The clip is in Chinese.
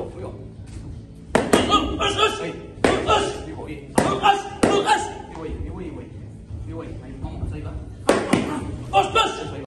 不用。 哎， 离我一，离我一，还有帮我这个。